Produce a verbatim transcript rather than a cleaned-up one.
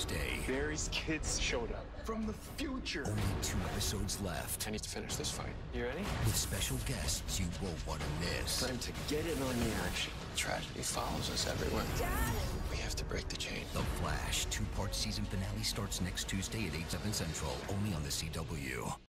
Tuesday. Barry's kids showed up from the future. Only two episodes left. I need to finish this fight. You ready? With special guests you won't want to miss. Time to get in on the action. Tragedy follows us everywhere. Dad! We have to break the chain. The Flash two-part season finale starts next Tuesday at eight, seven Central, only on the C W.